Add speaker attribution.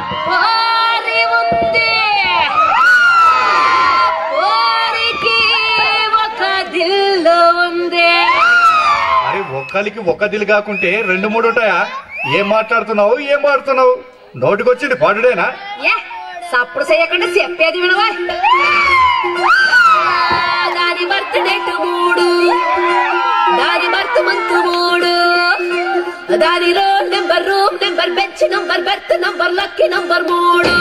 Speaker 1: ఒక్కలికి ఒక్క దిల్ కాకుంటే 2-3 ఉంటాయా? ఏం మాట్లాడుతున్నావు? నోటికొచ్చింది పాడుడేనా?
Speaker 2: సప్పుడు చేయకుండా చెప్పేది వినవా? దాని బర్త్ డేట్ 3, దాని బర్త్ మంత్ 3, దాని room number, bench number, berth number, lucky number 3.